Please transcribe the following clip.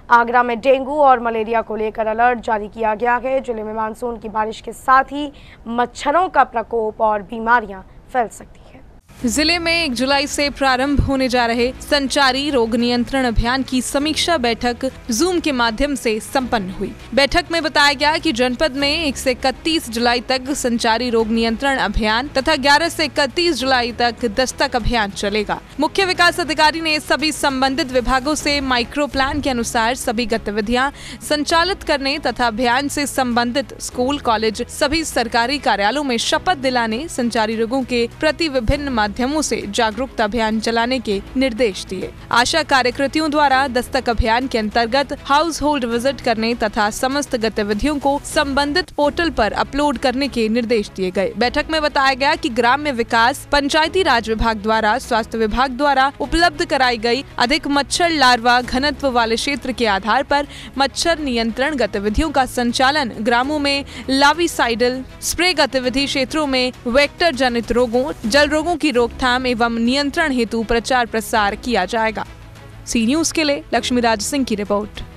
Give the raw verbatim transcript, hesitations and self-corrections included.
आगरा में डेंगू और मलेरिया को लेकर अलर्ट जारी किया गया है। जिले में मानसून की बारिश के साथ ही मच्छरों का प्रकोप और बीमारियां फैल सकती है। जिले में एक जुलाई से प्रारंभ होने जा रहे संचारी रोग नियंत्रण अभियान की समीक्षा बैठक जूम के माध्यम से संपन्न हुई। बैठक में बताया गया कि जनपद में एक से इकतीस जुलाई तक संचारी रोग नियंत्रण अभियान तथा ग्यारह से इकतीस जुलाई तक दस्तक अभियान चलेगा। मुख्य विकास अधिकारी ने सभी संबंधित विभागों से माइक्रो प्लान के अनुसार सभी गतिविधियां संचालित करने तथा अभियान से संबंधित स्कूल, कॉलेज, सभी सरकारी कार्यालयों में शपथ दिलाने, संचारी रोगों के प्रति विभिन्न माध्यमों से जागरूकता अभियान चलाने के निर्देश दिए। आशा कार्यकर्तियों द्वारा दस्तक अभियान के अंतर्गत हाउस होल्ड विजिट करने तथा समस्त गतिविधियों को संबंधित पोर्टल पर अपलोड करने के निर्देश दिए गए। बैठक में बताया गया कि ग्राम्य विकास, पंचायती राज विभाग द्वारा, स्वास्थ्य विभाग द्वारा उपलब्ध कराई गई अधिक मच्छर लार्वा घनत्व वाले क्षेत्र के आधार पर मच्छर नियंत्रण गतिविधियों का संचालन, ग्रामों में लार्विसाइडल स्प्रे गतिविधि, क्षेत्रों में वेक्टर जनित रोगों, जल रोगों की रोकथाम एवं नियंत्रण हेतु प्रचार प्रसार किया जाएगा। सी न्यूज़ के लिए लक्ष्मी राज सिंह की रिपोर्ट।